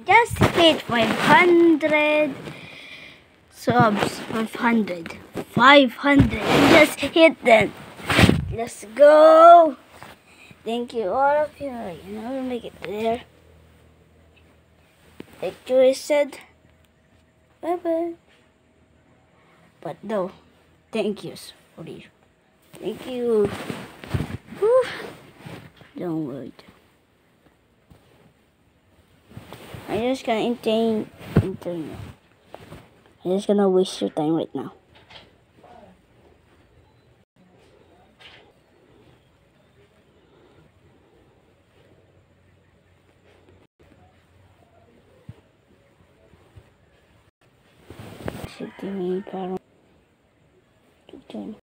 just hit 500 subs. 500. Just hit them. Let's go. Thank you all of you. You know, we'll make it there. Like Joey said, bye bye. But no, thank yous for you. Thank you. Whew. Don't worry. I'm just gonna entertain you. I'm just gonna waste your time right now. Parang